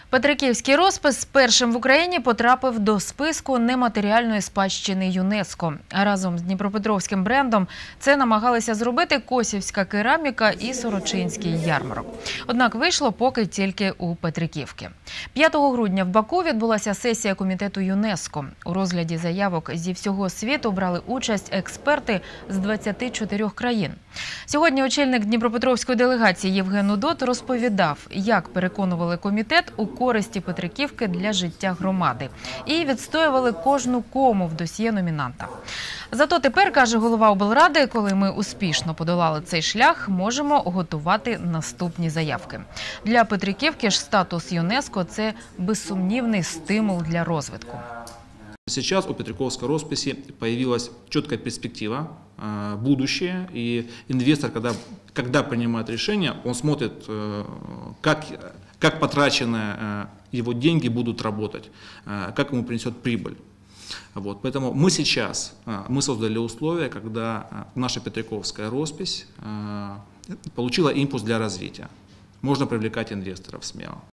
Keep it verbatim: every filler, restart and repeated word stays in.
Петриківський розпис першим в Україні потрапив до списку нематеріальної спадщини ЮНЕСКО. Разом з дніпропетровським брендом це намагалися зробити Косівська кераміка і Сорочинський ярмарок. Однак вийшло поки тільки у Петриківки. п'ятого грудня в Баку відбулася сесія комітету ЮНЕСКО. У розгляді заявок зі всього світу брали участь експерти з двадцяти чотирьох країн. Сьогодні очільник дніпропетровської делегації Євген Удот розповідав, як переконували комітет у користі Петриківки для життя громади і відстоювали кожну кому в досьє номінанта. Зато тепер, каже голова облради, коли ми успішно подолали цей шлях, можемо готувати наступні заявки. Для Петриківки ж статус ЮНЕСКО – це безсумнівний стимул для розвитку. Сейчас у Петриковской росписи появилась четкая перспектива, будущее, и инвестор, когда, когда принимает решение, он смотрит, как, как потраченные его деньги будут работать, как ему принесет прибыль. Вот, поэтому мы сейчас мы создали условия, когда наша Петриковская роспись получила импульс для развития. Можно привлекать инвесторов смело.